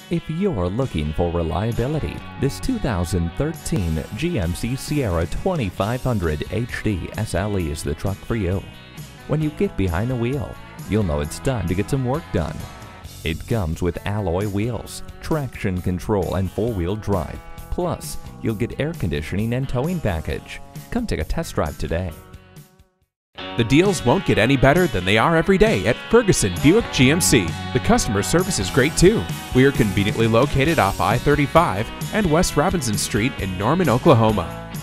If you're looking for reliability, this 2013 GMC Sierra 2500 HD SLE is the truck for you. When you get behind the wheel, you'll know it's time to get some work done. It comes with alloy wheels, traction control, and four-wheel drive. Plus, you'll get air conditioning and towing package. Come take a test drive today. The deals won't get any better than they are every day at Ferguson Buick GMC. The customer service is great too. We are conveniently located off I-35 and West Robinson Street in Norman, Oklahoma.